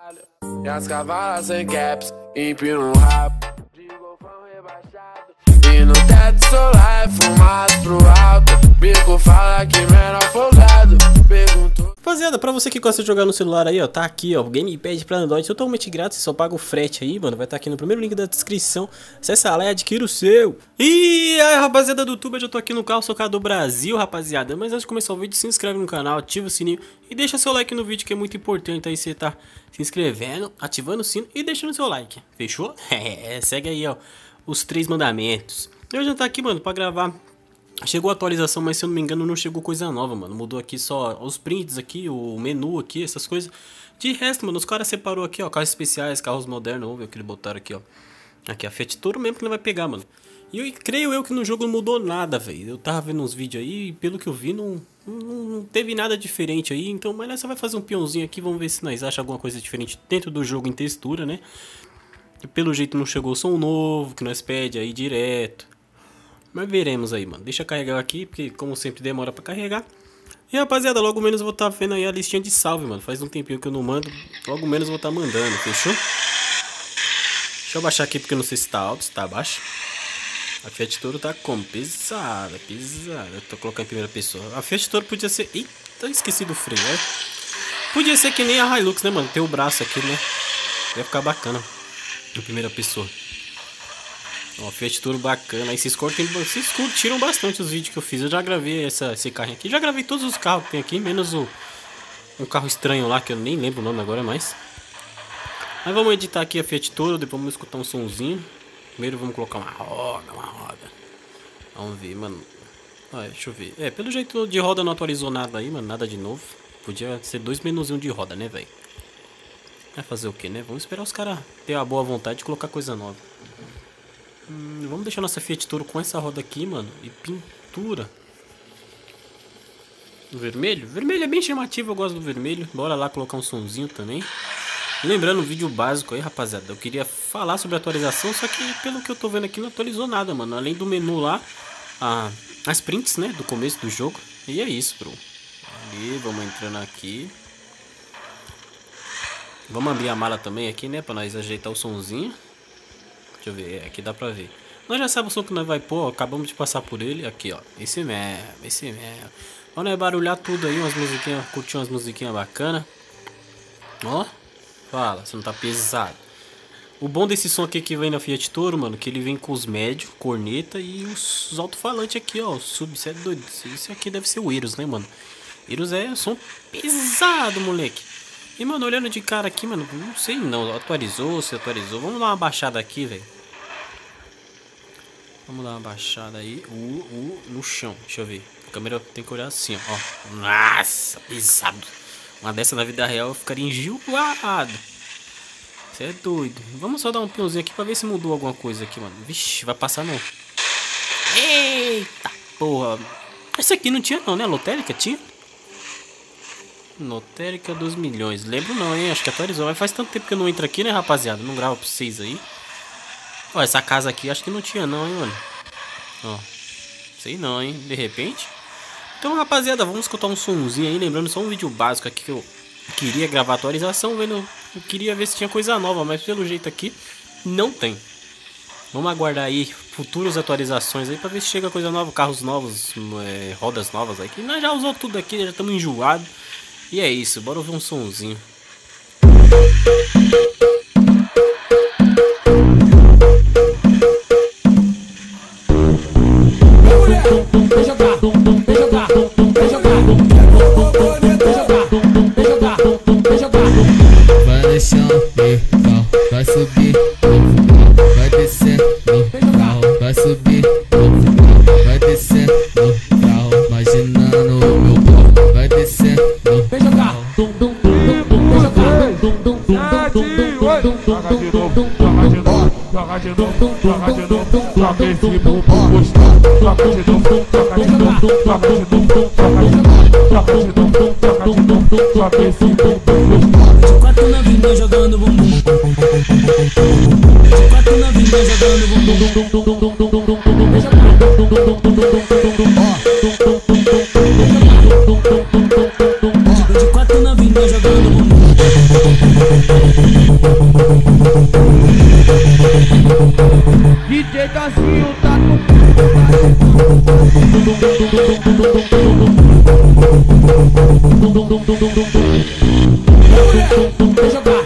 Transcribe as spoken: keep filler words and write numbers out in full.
E as cavalas sem caps, empino um rabo de golfão rebaixado. E no teto solar, fumaça pro alto. Bico fala que menor folgado. Perguntou. Rapaziada, pra você que gosta de jogar no celular aí, ó, tá aqui, ó, o Gamepad pra Android totalmente grátis, você só paga o frete aí, mano, vai estar tá aqui no primeiro link da descrição, acessa lá e adquira o seu. E aí, rapaziada do YouTube, eu já tô aqui no carro, sou cara do Brasil, rapaziada, mas antes de começar o vídeo, se inscreve no canal, ativa o sininho e deixa seu like no vídeo, que é muito importante aí você tá se inscrevendo, ativando o sino e deixando seu like, fechou? É, segue aí, ó, os três mandamentos. Eu já tá aqui, mano, pra gravar. Chegou a atualização, mas se eu não me engano não chegou coisa nova, mano. Mudou aqui só os prints aqui, o menu aqui, essas coisas. De resto, mano, os caras separou aqui, ó, carros especiais, carros modernos. Vamos ver o que eles botaram aqui, ó. Aqui, a Fiat Toro mesmo que ele vai pegar, mano. E eu creio eu que no jogo não mudou nada, velho. Eu tava vendo uns vídeos aí e pelo que eu vi não, não, não teve nada diferente aí. Então, mas nós só vai fazer um peãozinho aqui, vamos ver se nós achamos alguma coisa diferente dentro do jogo em textura, né? E pelo jeito não chegou som novo, que nós pede aí direto. Mas veremos aí, mano. Deixa eu carregar aqui, porque como sempre demora pra carregar. E rapaziada, logo menos eu vou estar tá vendo aí a listinha de salve, mano. Faz um tempinho que eu não mando. Logo menos eu vou estar tá mandando, fechou? Deixa eu baixar aqui porque eu não sei se tá alto, se tá baixo. A Fiat Toro tá como? Pesada, pesada. Eu tô colocando em primeira pessoa. A Fiat Toro podia ser... Eita, esqueci do freio, né? Podia ser que nem a Hilux, né, mano? Ter o braço aqui, né? Vai ficar bacana em primeira pessoa. Ó, Fiat Toro bacana. Aí vocês, curtem, vocês curtiram bastante os vídeos que eu fiz. Eu já gravei essa, esse carrinho aqui. Já gravei todos os carros que tem aqui, menos o um carro estranho lá, que eu nem lembro o nome agora mais. Mas vamos editar aqui a Fiat Toro. Depois vamos escutar um sonzinho. Primeiro vamos colocar uma roda, uma roda. Vamos ver, mano. Ah, deixa eu ver. É, pelo jeito de roda não atualizou nada aí, mano. Nada de novo. Podia ser dois menuzinhos de roda, né, velho? Vai fazer o que, né? Vamos esperar os caras ter a boa vontade de colocar coisa nova. Hum, vamos deixar nossa Fiat Toro com essa roda aqui, mano. E pintura. O vermelho? O vermelho é bem chamativo, eu gosto do vermelho. Bora lá colocar um sonzinho também. Lembrando, um vídeo básico aí, rapaziada. Eu queria falar sobre a atualização, só que pelo que eu tô vendo aqui não atualizou nada, mano. Além do menu lá, a, as prints, né, do começo do jogo. E é isso, bro. Ali, vamos entrando aqui. Vamos abrir a mala também aqui, né, pra nós ajeitar o sonzinho. Deixa eu ver, aqui dá pra ver. Nós já sabemos o som que nós vai pôr, ó, acabamos de passar por ele. Aqui, ó, esse mesmo, esse mesmo. Vamos barulhar tudo aí, umas musiquinhas, curtir umas musiquinhas bacanas. Ó, fala, se não tá pesado. O bom desse som aqui que vem na Fiat Toro, mano, que ele vem com os médios, corneta e os, os alto-falantes aqui, ó, o sub, isso é doido. Isso aqui deve ser o Eros, né, mano? Eros é som pesado, moleque. E, mano, olhando de cara aqui, mano, não sei não, atualizou, se atualizou. Vamos dar uma baixada aqui, velho. Vamos dar uma baixada aí, uh, uh, no chão, deixa eu ver. A câmera tem que olhar assim, ó. Nossa, pesado. Uma dessa na vida real eu ficaria enjoado. Você é doido. Vamos só dar um peãozinho aqui pra ver se mudou alguma coisa aqui, mano. Vixe, vai passar não. Eita, porra. Essa aqui não tinha não, né? A lotérica tinha? Lotérica dos milhões. Lembro não, hein? Acho que atualizou. Mas faz tanto tempo que eu não entro aqui, né, rapaziada? Não gravo pra vocês aí. Ó, essa casa aqui acho que não tinha não, hein, mano? Ó. Sei não, hein? De repente. Então, rapaziada, vamos escutar um sonzinho aí. Lembrando, só um vídeo básico aqui que eu queria gravar atualização. Vendo, eu queria ver se tinha coisa nova. Mas pelo jeito aqui, não tem. Vamos aguardar aí futuras atualizações aí pra ver se chega coisa nova. Carros novos, é, rodas novas aí. Que nós já usou tudo aqui, já estamos enjoados. E é isso, bora ouvir um sonzinho. Vai jogar, vai jogar, vai jogar, vai jogar, vai jogar, vai jogar. Vai no chão, vai subir, vai descer, vai subir, vai descer, imaginando o meu pau, vai descer. Vem jogar, dum dum dum dum, vem jogar, dum dum dum dum dum dum dum dum dum dum. Joga de novo, joga de novo, joga esse bumbum gostoso. Joga de novo, joga de novo, joga de novo, joga de novo, joga de novo, joga esse bumbum gostoso. De quatro na vinda jogando bumbum. De quatro na vinda jogando bumbum. Vem jogar, dum dum dum dum dum dum dum. De quatro na vinda jogando bumbum. jeito assim, o tá no Vem jogar.